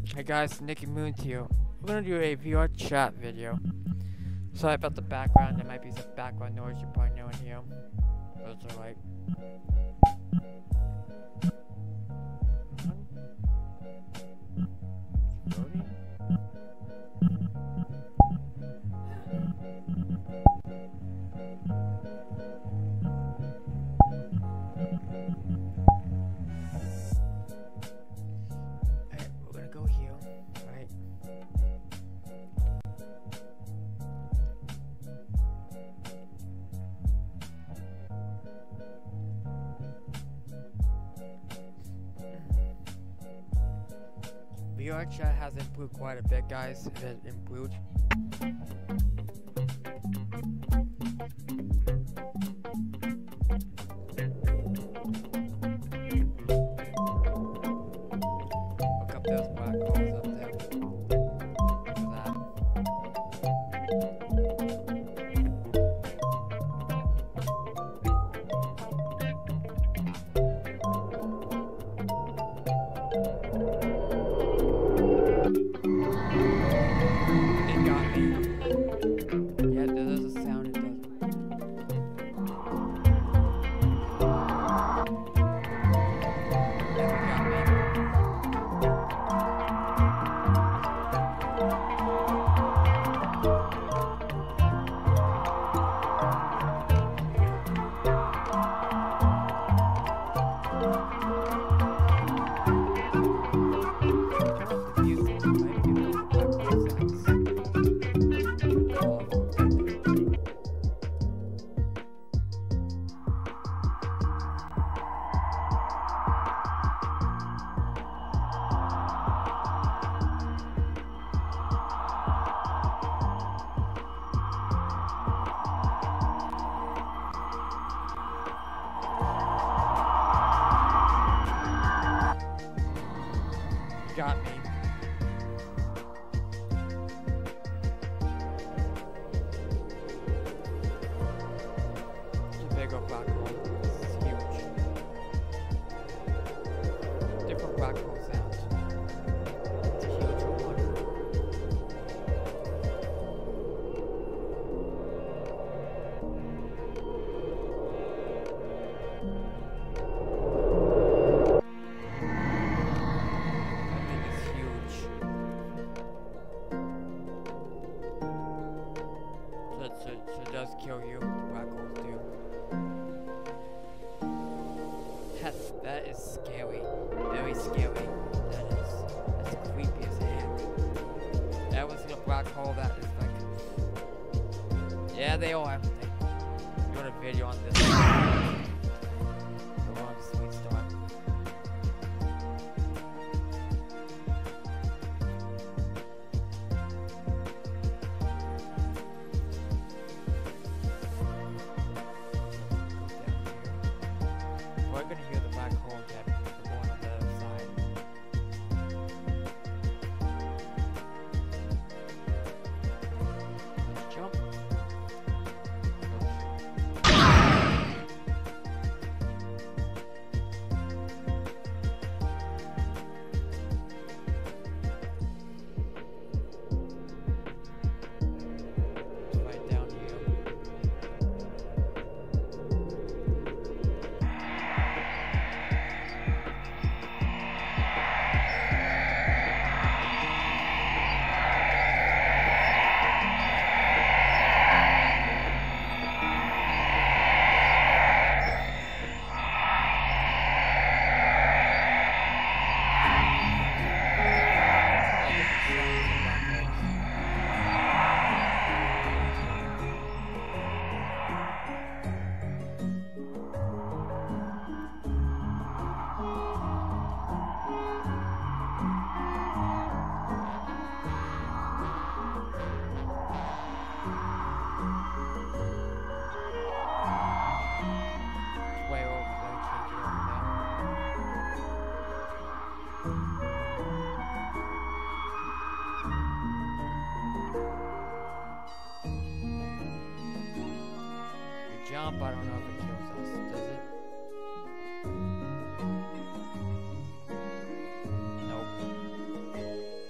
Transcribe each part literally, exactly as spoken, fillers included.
Hey guys, Nicky Moon to you. We're gonna do a V R chat video. Sorry about the background, there might be some background noise you probably know in here. But it's alright. V R chat has improved quite a bit, guys. It has improved. Look up those black holes up there. Look at that. Got me. It's a big old black hole. It's huge. Different black hole sounds. It's a huge one. So, so it does kill you, black holes do. That's, that is scary. Very scary. That is, that's creepy as heck. That was a black hole that is like... Yeah, they all have things. I'm doing a video on this. The long sweet start. We're gonna hear the black hole get the one on the other side. Let's jump. It's right down here. Way over there, can't get over there. You jump, I don't know if it kills us, does it? Nope.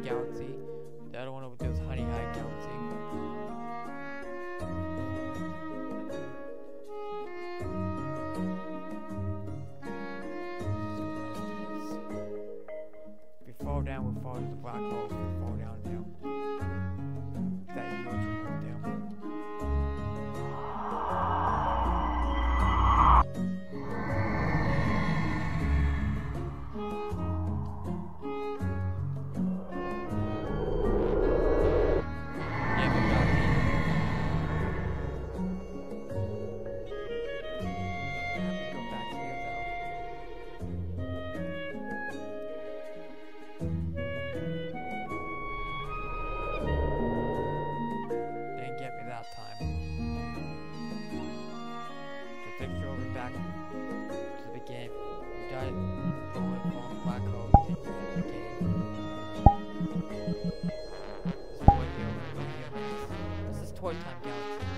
Galaxy. The other one over there was Honey High Galaxy. If we fall down, we fall to the black hole. If we fall down now. That huge one right there. Toy Time Galaxy.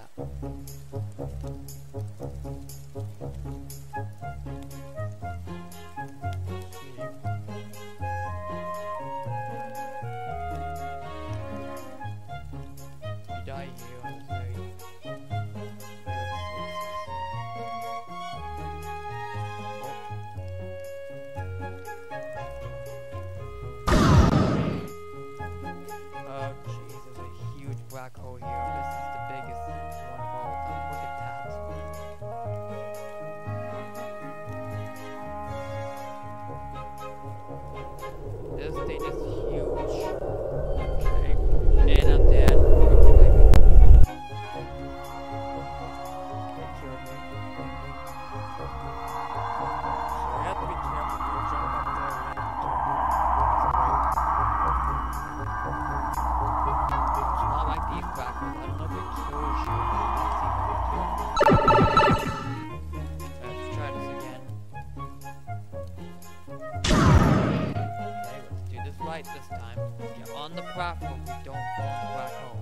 that. You die here, I'm sorry. Black hole here. This is the biggest one of all of them. Look at that. This thing is huge. Okay. And I'm dead. It killed me. So we have to be careful to jump up there and be careful. It's not like these black holes. I don't know if it kills you. Let's try this again. Okay, let's do this right this time. Get on the platform. We don't fall in the black hole.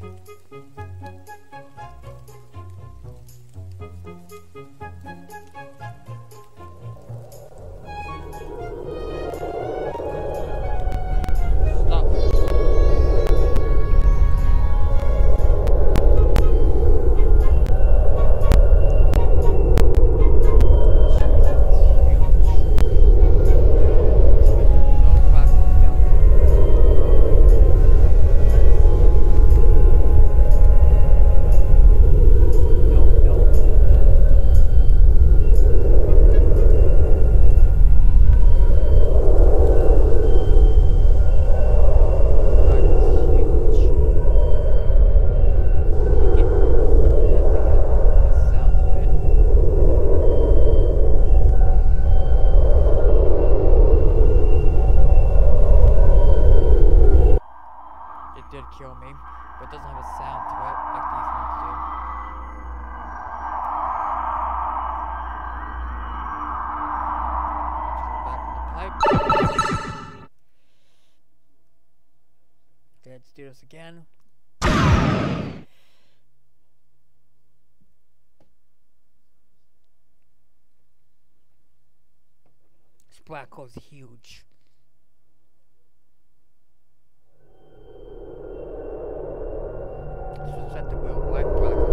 Kill me, but it doesn't have a sound to it like these ones do. Let's go back in the pipe. Okay, let's do this again. This black hole's huge. Set the wheel white black hole.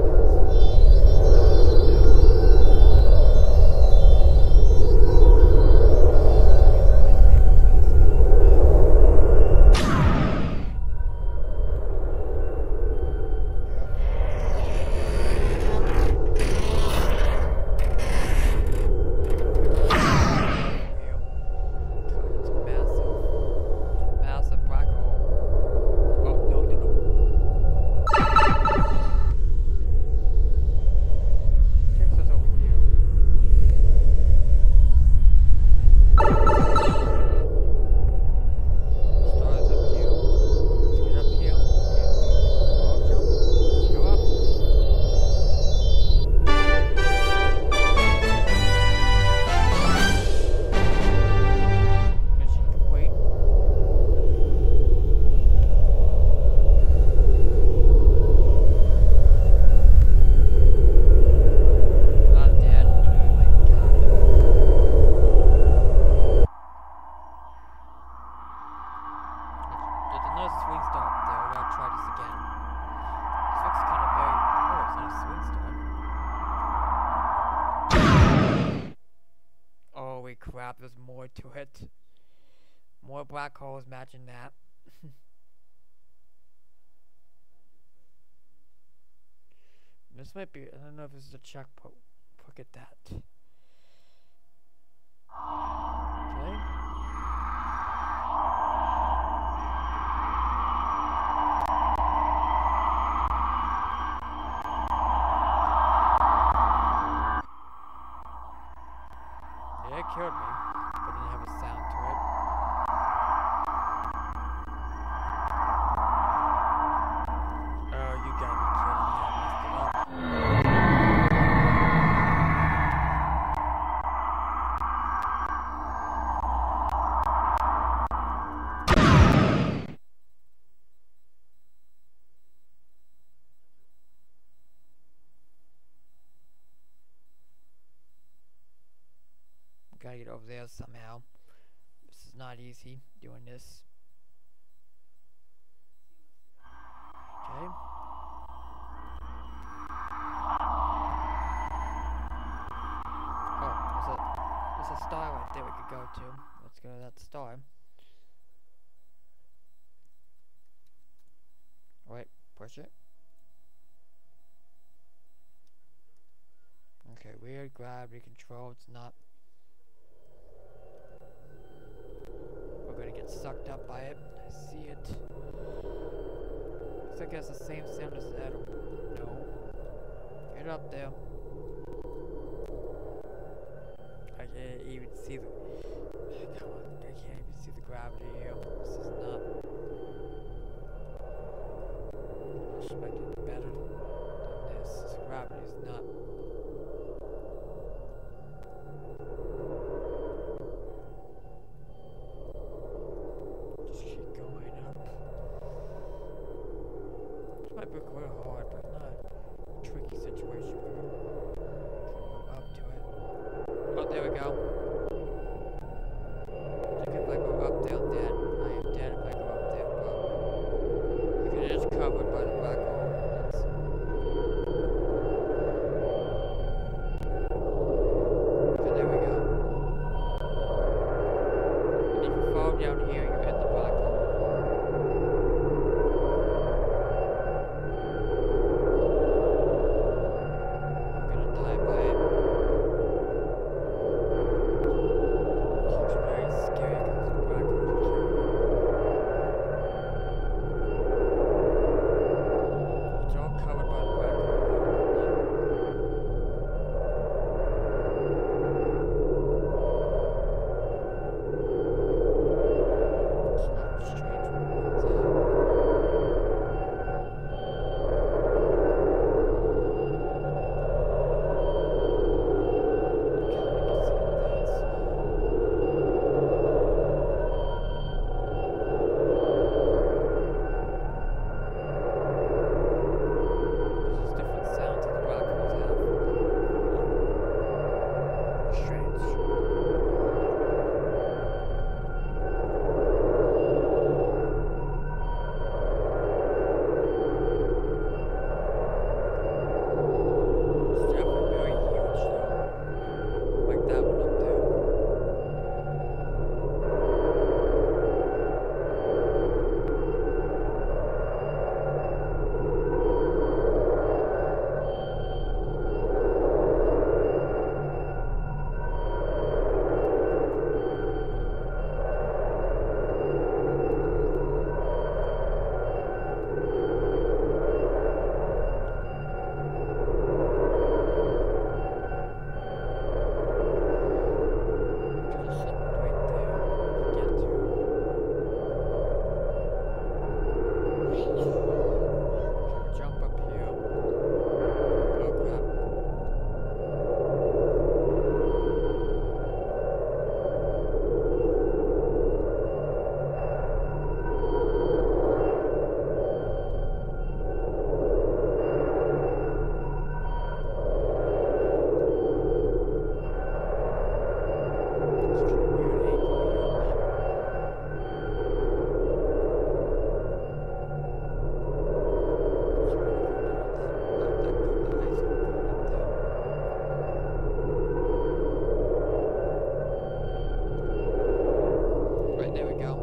Crap, there's more to it. More black holes, imagine that. This might be, I don't know if this is a checkpoint. Look at that. Okay. It killed me, but didn't have a sound to it. Oh, you gotta be kidding me, I messed it up. over there somehow. This is not easy doing this. Okay. Oh, there's a there's a star right there we could go to. Let's go to that star. Wait, push it. Okay, weird gravity control. It's not. We're gonna get sucked up by it. I see it. Looks like it has the same sound as that. No. Get up there. I can't even see the. Come on, I can't even see the gravity here. This is not. I expected better than this. This gravity is not. Just keep going up. This might be quite hard, but not a tricky situation where I'm trying to go up to it. Oh, there we go. I think if I go up there, I'm dead. I am dead if I go up there, probably. Look, it is covered by the black hole. That's... Okay, there we go. And if you fall down here, you're in the black hole. I'm gonna die by it. It's very scary because the black hole will kill you. It's all covered by the black hole though. It's not strange when it runs out. This is different sounds that the black holes have. Strange. It's definitely very huge though. Like that one up there. Just right there to get to. Try to jump up here. Oh crap. Such a weird angle here on that. It's really good on that, that, that, that ice going up there. Right, there we go.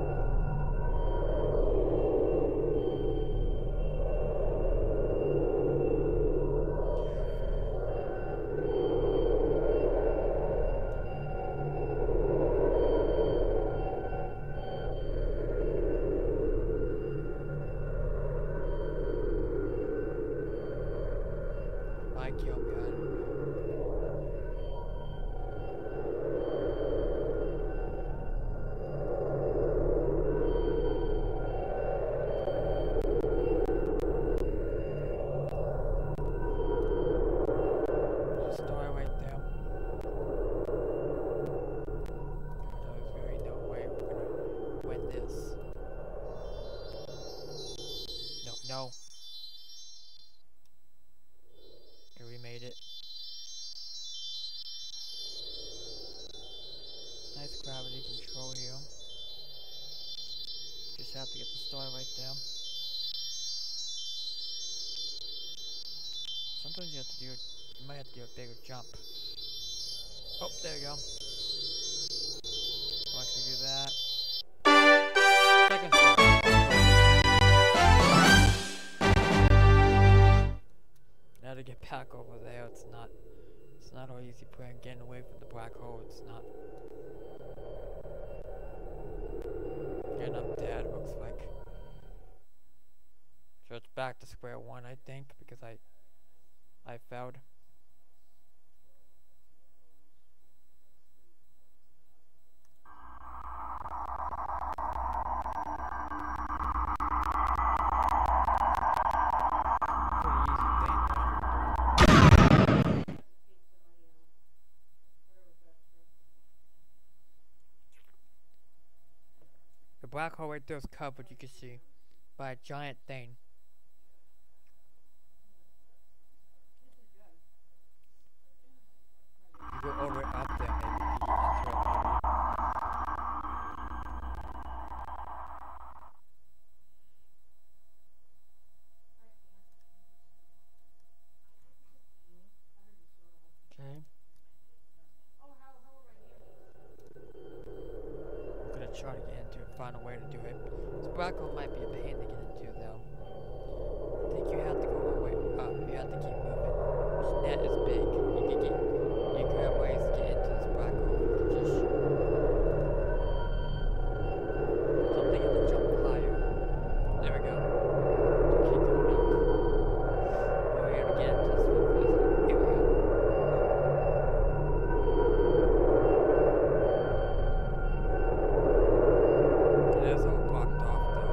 Might kill me, I don't know. have to get the star right there. Sometimes you have to do, you might have to do a bigger jump. Oh, there you go. Once we do that, second star. Now to get back over there, it's not, it's not all easy playing, getting away from the black hole. It's not. Getting up there, it looks like. So it's back to square one, I think, because I, I failed. The black hole right there is covered, you can see, by a giant thing. You go over it up there, maybe. You can enter it, maybe. Okay. I'm gonna try to get into it, find a way to do it. This black hole might be a pain to get into, though. I think you have to go all the way up. You have to keep moving. This net is big. You can get, you can have ways to get into this black hole. You can just something you have to jump higher. There we go. So keep going up. We're here to get into this one. Here we go. It is all blocked off, though.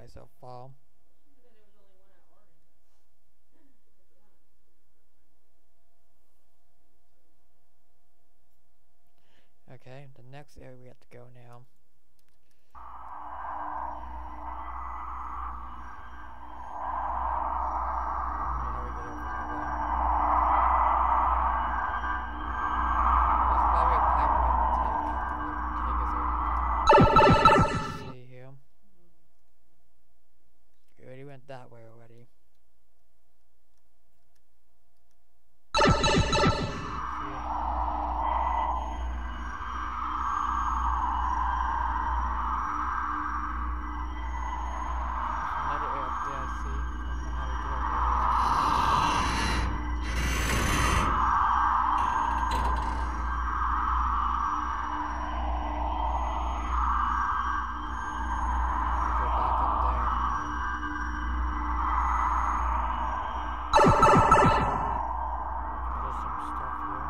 myself fall. Okay, the next area we have to go now. That way already. Another air up there, I see. I don't know how to get over there. Go back up there. There's some stuff here.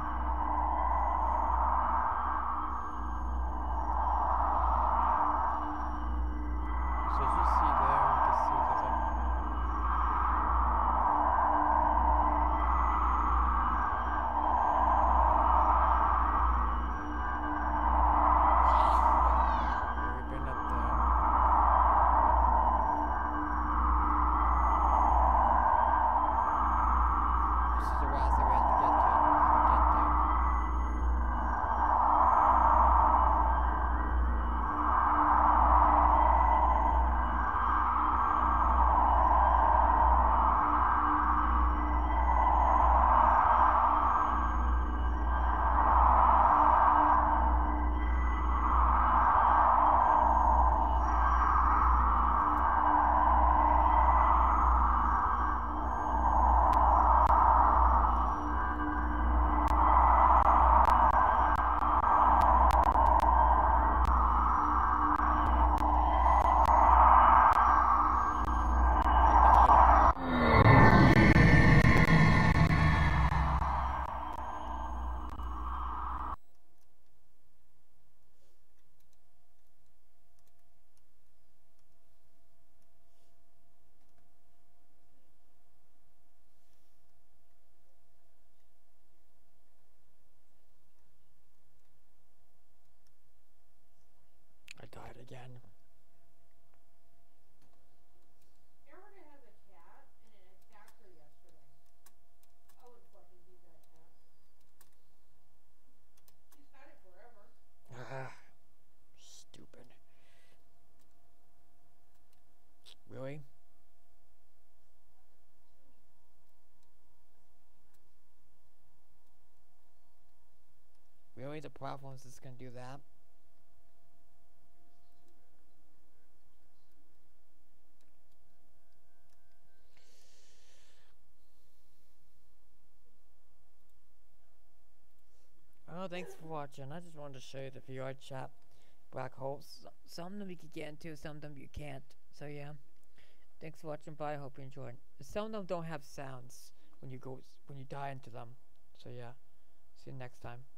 So as you see there, you can see there's a yeah, we've been up there. This is the route that we have to get to. I don't know how we get there. I died again. Erica has a cat, and it attacked her yesterday. I wouldn't fucking beat that cat. She's had it forever. Ah, stupid. Really? Really? The platform is just gonna do that? Oh, thanks for watching. I just wanted to show you the V R chat black holes. S- Some of them you can get into, some of them you can't. So yeah. Thanks for watching. Bye. I hope you enjoyed. Some of them don't have sounds when you go when you die into them. So yeah. See you next time.